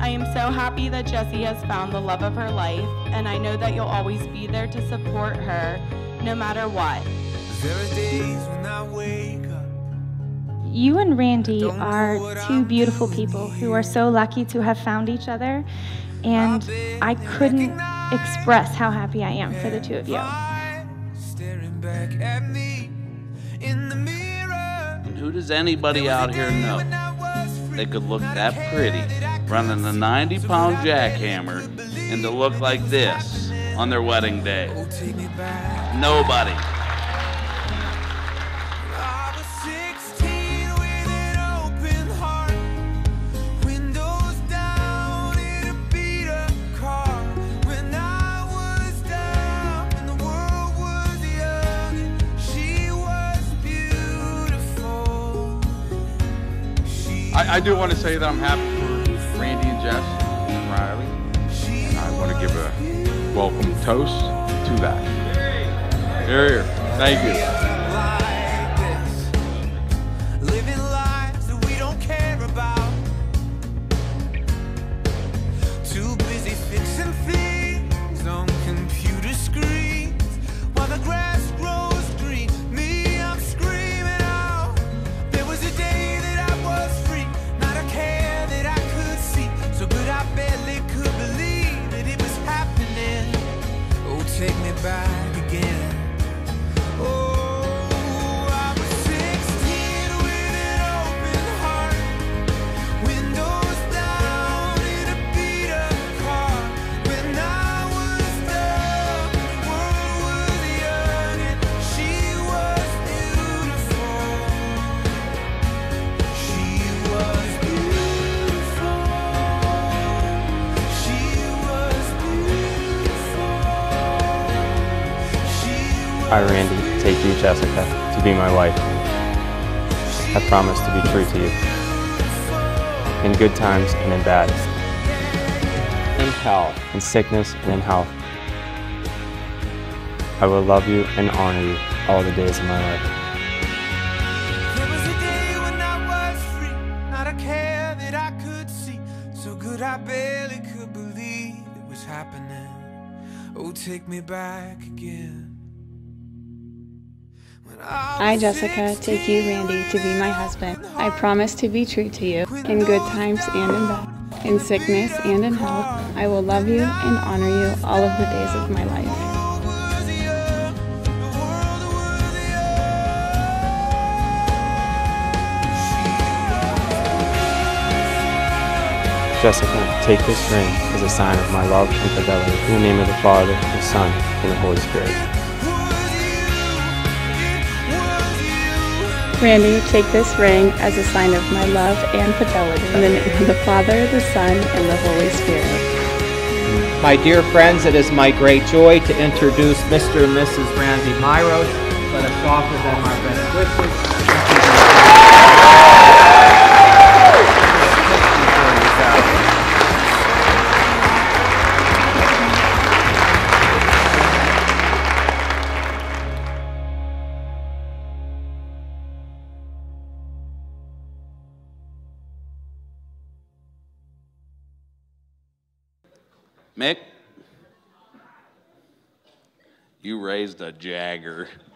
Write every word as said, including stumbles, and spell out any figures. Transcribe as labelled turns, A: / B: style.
A: I am so happy that Jessie has found the love of her life, and I know that you'll always be there to support her, no matter what.
B: There are days when I wake up.
C: You and Randy are two beautiful people who are so lucky to have found each other, and I couldn't express how happy I am for the two of you.
B: Staring back at me in the mirror.
D: And who does anybody out here know they could look that pretty running a ninety pound jackhammer and to look like this on their wedding day? Nobody.
E: I, I do want to say that I'm happy for Randy and Jess and Riley, and I want to give a welcome toast to that. Here, here. Thank you.
B: Living lives that we don't care about. Too busy fixing things on computer screens while the grass grows green. Me, I'm screaming out. There was a day that I was free, not a care that I could see. So good I barely could believe that it was happening. Oh, take me back again. Oh, I was sixteen with an open heart, windows down in a beat-up car. When I was dumb, the world was young, and she was beautiful. She was beautiful. She was beautiful. She was
F: I, Randy, take you, Jessica, to be my wife. I promise to be true to you, in good times and in bad, in health, in sickness and in health. I will love you and honor you all the days of my life.
B: There was a day when I was free, not a care that I could see. So good I barely could believe it was happening. Oh, take me back again. When
G: I,
B: was
G: Jessica, take you, Randy, to be my husband. I promise to be true to you, in good times and in bad, in sickness and in health. I will love you and honor you all of the days of my life.
F: Jessica, take this ring as a sign of my love and fidelity. In the name of the Father, the Son, and the Holy Spirit.
G: Randy, take this ring as a sign of my love and fidelity. In the name of the Father, the Son, and the Holy Spirit.
H: My dear friends, it is my great joy to introduce Mister and Missus Randy Myros. Let us offer them our best wishes.
D: Mick, you raised a Jagger.